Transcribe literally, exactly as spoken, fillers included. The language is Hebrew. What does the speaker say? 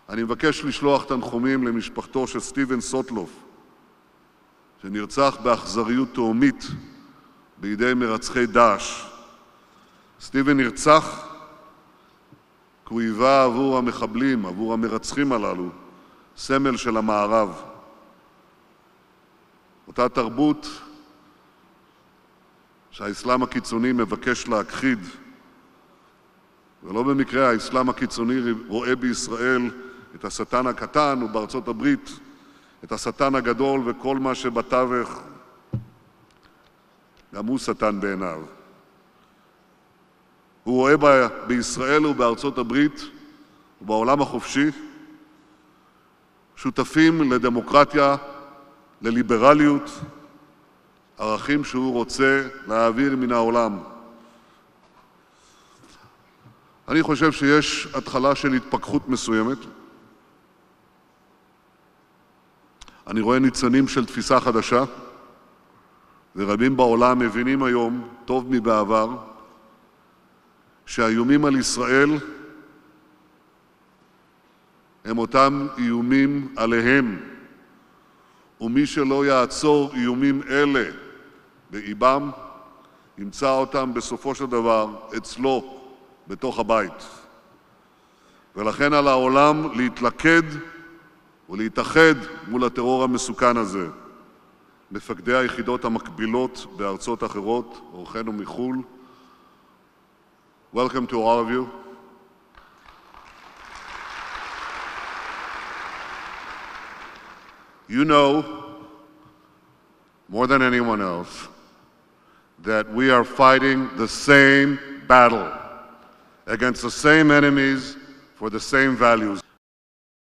אני מבקש לשלוח תנחומים למשפחתו של סטיבן סוטלוף, שנרצח באכזריות תהומית בידי מרצחי דאעש. סטיבן נרצח כי הוא היווה עבור המחבלים, עבור המרצחים הללו, סמל של המערב. אותה תרבות שהאסלאם הקיצוני מבקש להכחיד, ולא במקרה האסלאם הקיצוני רואה בישראל את השטן הקטן, ובארצות הברית את השטן הגדול, וכל מה שבתווך גם הוא שטן בעיניו. הוא רואה ב- בישראל ובארצות הברית ובעולם החופשי שותפים לדמוקרטיה, לליברליות, ערכים שהוא רוצה להעביר מן העולם. אני חושב שיש התחלה של התפכחות מסוימת. אני רואה ניצנים של תפיסה חדשה, ורבים בעולם מבינים היום, טוב מבעבר, שהאיומים על ישראל הם אותם איומים עליהם, ומי שלא יעצור איומים אלה באיבם, ימצא אותם בסופו של דבר אצלו בתוך הבית. ולכן על העולם להתלכד ולהתאחד מול הטרור המסוכן הזה. מפקדי היחידות המקבילות בארצות אחרות, אורחינו מחו"ל, welcome to all of you. You know, more than anyone else, that we are fighting the same battle against the same enemies for the same values.